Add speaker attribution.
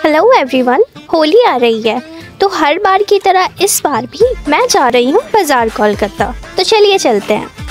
Speaker 1: Hello everyone, Holi आ रही है तो हर बार की तरह इस बार भी मैं जा रही हूँ बाजार कोलकाता। तो चलिए चलते हैं।